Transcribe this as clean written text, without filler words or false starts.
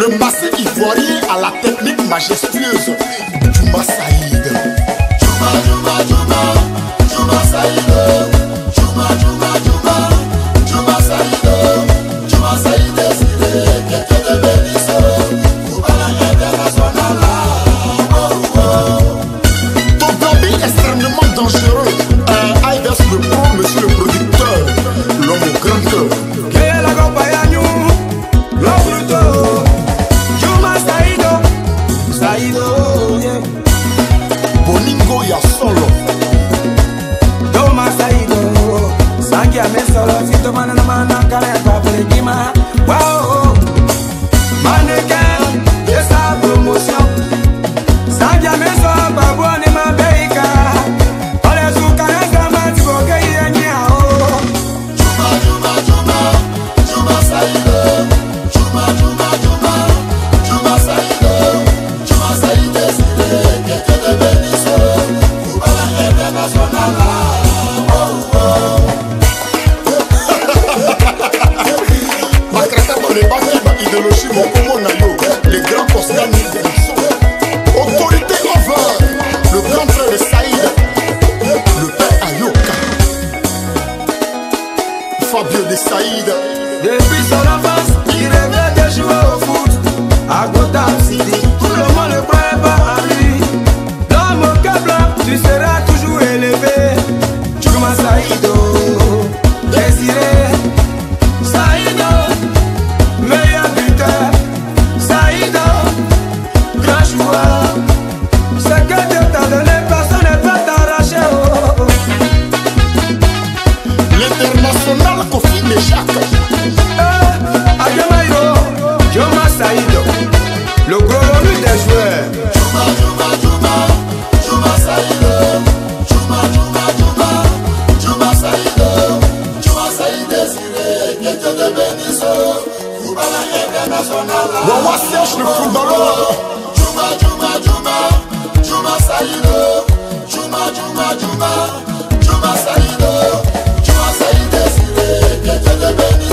Le passé ivoirien à la technique majestueuse. Djouma Saïd. Djouma, Djouma, Djouma, Djouma Saïd. Djouma, Djouma, Djouma, Djouma Saïd. Djouma Saïd Désiré, que Dieu te bénisse. Football international. Ton Gambi extrêmement dangereux. Aïdas le pro, monsieur le producteur. L'homme au grand cœur. Boningo ya solo. Djouma Saïd. Sangia me solo. Si tu mana na mana kare pa pelekima. Wow. Mannequin de sa promotion. Sangia me solo babu ni mabeika. Ole zuka nga mati boke yenya o. Djouma, Djouma, Djouma, Djouma Saïd. Djouma, Djouma, Djouma, Djouma Saïd. Djouma Saïd Désiré, que Dieu te bénisse. Football international. Makrata Bolebaki, ma idéologie, mon Congo Nayo. Les grands Koscielny Benso. Autorité over. Le grand frère de Saïd. Le père Ayoka. Fabio de Saïd. Depuis son enfance, il rêvait de jouer au foot à Gotham City. Tout le monde ne croyait pas en lui. L'homme au cœur blanc, tu seras toujours élevé. Djouma Saïd Désiré. Saïd, meilleur buteur. Saïd, grand joueur. Ce que Dieu t'a donné, personne ne peut t'arracher. Oh. L'international Kofi Meshak. Ademaïro, Djouma Saïd, le gros revenu des joueurs. Djouma, Djouma, Djouma, Djouma Saïd. Djouma, Djouma, Djouma, Djouma Saïd. Djouma Saïd Désiré, que Dieu te bénisse. Football international. Wawa Serge le footballeur. Djouma, Djouma, Djouma, Djouma Saïd. Djouma, Djouma, Djouma, Djouma Saïd. Djouma Saïd Désiré, que Dieu te bénisse.